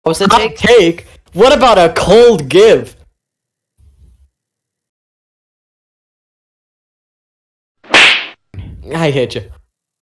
What's the Hot take? take? What about a cold give? I hit you.